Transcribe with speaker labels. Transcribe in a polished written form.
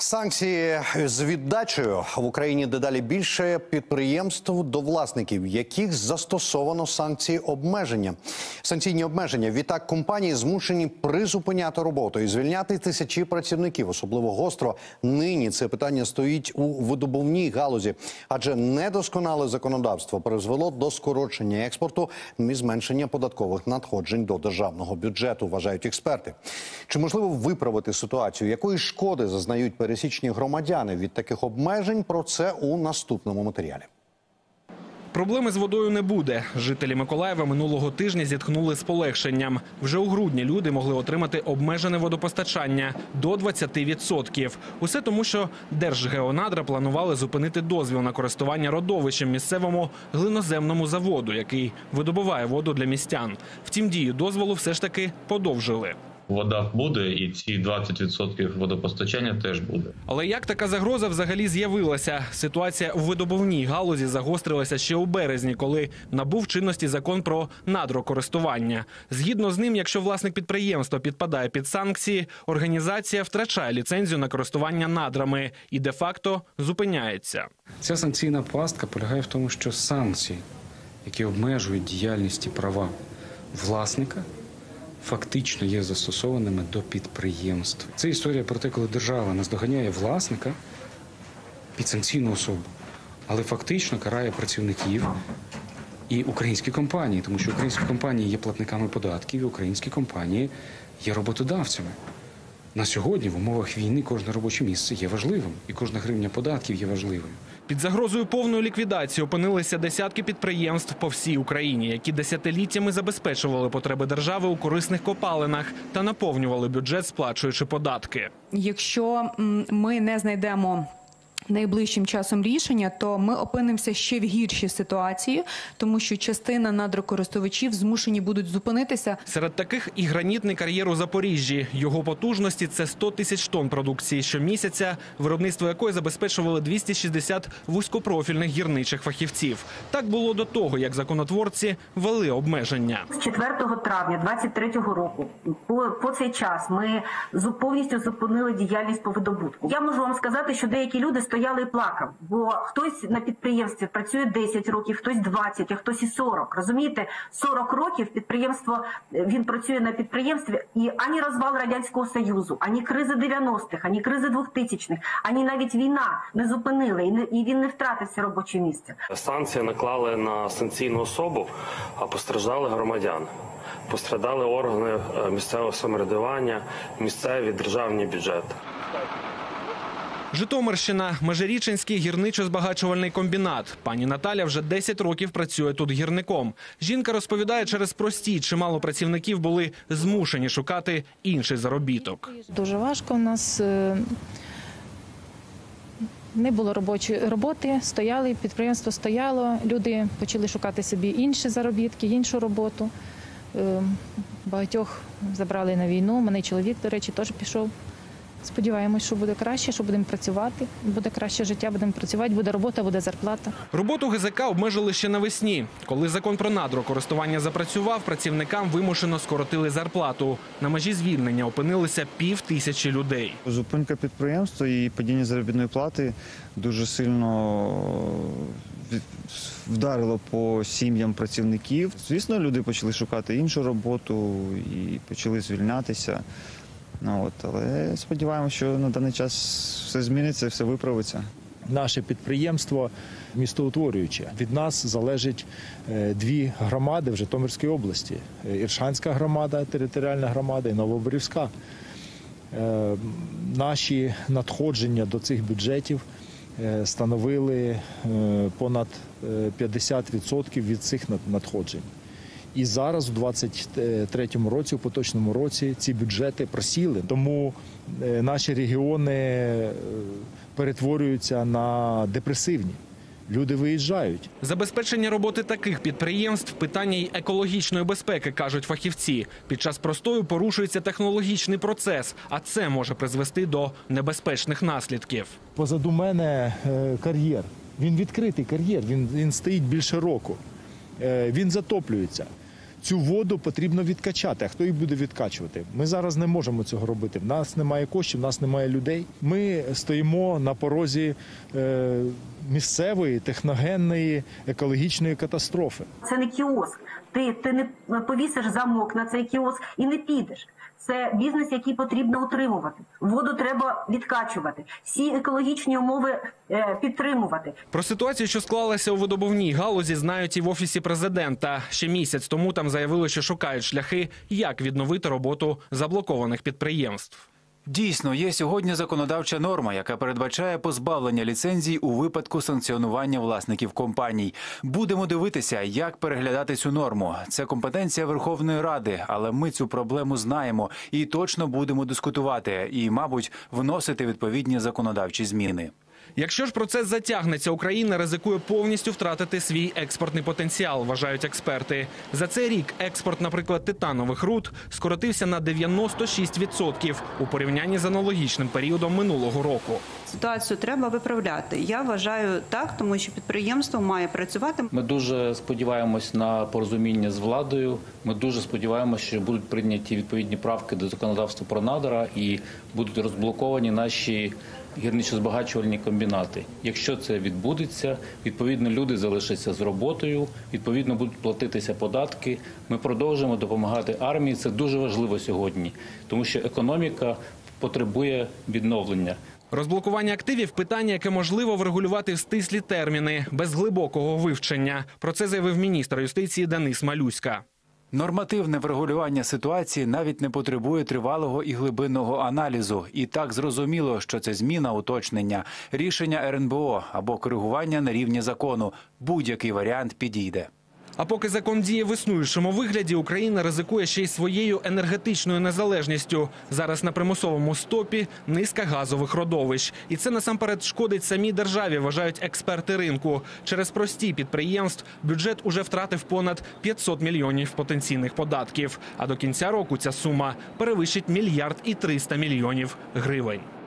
Speaker 1: Санкції з віддачею. В Україні дедалі більше підприємств, до власників яких застосовано санкційні обмеження. Відтак компанії змушені призупиняти роботу і звільняти тисячі працівників. Особливо гостро нині це питання стоїть у видобувній галузі. Адже недосконале законодавство призвело до скорочення експорту і зменшення податкових надходжень до державного бюджету, вважають експерти. Чи можливо виправити ситуацію? Якої шкоди зазнають пересічні громадяни від таких обмежень? Про це у наступному матеріалі.
Speaker 2: Проблеми з водою не буде. Жителі Миколаєва минулого тижня зітхнули з полегшенням. Вже у грудні люди могли отримати обмежене водопостачання до 20%. Усе тому, що Держгеонадра планували зупинити дозвіл на користування родовищем місцевому глиноземному заводу, який видобуває воду для містян. Втім, дію дозволу все ж таки подовжили.
Speaker 3: Вода буде, і ці 20% водопостачання теж буде.
Speaker 2: Але як така загроза взагалі з'явилася? Ситуація у видобувній галузі загострилася ще у березні, коли набув чинності закон про надрокористування. Згідно з ним, якщо власник підприємства підпадає під санкції, організація втрачає ліцензію на користування надрами і де-факто зупиняється.
Speaker 4: Ця санкційна пастка полягає в тому, що санкції, які обмежують діяльність і права власника, фактично є застосованими до підприємств. Це історія про те, коли держава наздоганяє власника під санкційну особу, але фактично карає працівників і українські компанії, тому що українські компанії є платниками податків, і українські компанії є роботодавцями. На сьогодні в умовах війни кожне робоче місце є важливим, і кожна гривня податків є важливою.
Speaker 2: Під загрозою повної ліквідації опинилися десятки підприємств по всій Україні, які десятиліттями забезпечували потреби держави у корисних копалинах та наповнювали бюджет, сплачуючи податки.
Speaker 5: Якщо ми не знайдемо найближчим часом рішення, то ми опинимося ще в гіршій ситуації, тому що частина надрокористувачів змушені будуть зупинитися.
Speaker 2: Серед таких і гранітний кар'єр у Запоріжжі. Його потужності – це 100 тисяч тонн продукції щомісяця, виробництво якої забезпечували 260 вузькопрофільних гірничих фахівців. Так було до того, як законотворці ввели обмеження.
Speaker 6: З 4 травня 2023 року по цей час ми повністю зупинили діяльність по видобутку. Я можу вам сказати, що деякі люди стояли і плакав, бо хтось на підприємстві працює 10 років, хтось 20, а хтось і 40. Розумієте, 40 років він працює на підприємстві, і ані розвал Радянського Союзу, ані кризи 90-х, ані кризи 2000-х, ані навіть війна не зупинили, і він не втратився робоче місце.
Speaker 7: Санкції наклали на санкційну особу, а постраждали громадяни. Постраждали органи місцевого самоврядування, місцеві державні бюджети.
Speaker 2: Житомирщина, Межирічинський гірничо-збагачувальний комбінат. Пані Наталя вже 10 років працює тут гірником. Жінка розповідає, через простій чимало працівників були змушені шукати інший заробіток.
Speaker 8: Дуже важко, у нас не було робочої роботи, підприємство стояло, люди почали шукати собі інші заробітки, іншу роботу. Багатьох забрали на війну, мене чоловік, до речі, теж пішов. Сподіваємось, що буде краще, що будемо працювати, буде краще життя, будемо працювати, буде робота, буде зарплата.
Speaker 2: Роботу ГЗК обмежили ще навесні. Коли закон про надрокористування запрацював, працівникам вимушено скоротили зарплату. На межі звільнення опинилися 5000 людей.
Speaker 9: Зупинка підприємства і падіння заробітної плати дуже сильно вдарило по сім'ям працівників. Звісно, люди почали шукати іншу роботу і почали звільнятися. Але сподіваємося, що на даний час все зміниться, все виправиться.
Speaker 10: Наше підприємство містоутворююче. Від нас залежить дві громади в Житомирській області. Іршанська громада, територіальна громада і Новоборівська. Наші надходження до цих бюджетів становили понад 50% від цих надходжень. І зараз, у 2023 році, у поточному році, ці бюджети просіли. Тому наші регіони перетворюються на депресивні. Люди виїжджають.
Speaker 2: Забезпечення роботи таких підприємств – питання й екологічної безпеки, кажуть фахівці. Під час простою порушується технологічний процес, а це може призвести до небезпечних наслідків.
Speaker 10: Позаду мене кар'єр. Він відкритий кар'єр, він стоїть більше року. Він затоплюється. цю воду потрібно відкачати. А хто їх буде відкачувати? Ми зараз не можемо цього робити. В нас немає коштів, в нас немає людей. Ми стоїмо на порозі місцевої, техногенної, екологічної катастрофи.
Speaker 6: Це не кіоск. Ти не повісиш замок на цей кіоск і не підеш. Це бізнес, який потрібно утримувати. Воду треба відкачувати. Всі екологічні умови підтримувати.
Speaker 2: Про ситуацію, що склалася у видобувній галузі, знають і в Офісі президента. Ще місяць тому там заявили, що шукають шляхи, як відновити роботу заблокованих підприємств.
Speaker 11: Дійсно, є сьогодні законодавча норма, яка передбачає позбавлення ліцензій у випадку санкціонування власників компаній. Будемо дивитися, як переглядати цю норму. Це компетенція Верховної Ради, але ми цю проблему знаємо і точно будемо дискутувати і, мабуть, вносити відповідні законодавчі зміни.
Speaker 2: Якщо ж процес затягнеться, Україна ризикує повністю втратити свій експортний потенціал, вважають експерти. За цей рік експорт, наприклад, титанових руд скоротився на 96% у порівнянні з аналогічним періодом минулого року.
Speaker 12: Ситуацію треба виправляти. Я вважаю так, тому що підприємство має працювати.
Speaker 13: Ми дуже сподіваємось на порозуміння з владою. Ми дуже сподіваємося, що будуть прийняті відповідні правки до законодавства про надра і будуть розблоковані наші гірничо-збагачувальні комбінати. Якщо це відбудеться, відповідно люди залишаться з роботою, відповідно будуть платитися податки. Ми продовжимо допомагати армії. Це дуже важливо сьогодні, тому що економіка потребує відновлення.
Speaker 2: Розблокування активів – питання, яке можливо врегулювати в стислі терміни, без глибокого вивчення. Про це заявив міністр юстиції Денис Малюська.
Speaker 11: Нормативне врегулювання ситуації навіть не потребує тривалого і глибинного аналізу. І так зрозуміло, що це зміна, уточнення, рішення РНБО або коригування на рівні закону. Будь-який варіант підійде.
Speaker 2: А поки закон діє в існуючому вигляді, Україна ризикує ще й своєю енергетичною незалежністю. Зараз на примусовому стопі низка газових родовищ. І це насамперед шкодить самій державі, вважають експерти ринку. Через простій підприємств бюджет уже втратив понад 500 мільйонів потенційних податків. А до кінця року ця сума перевищить 1 мільярд і 300 мільйонів гривень.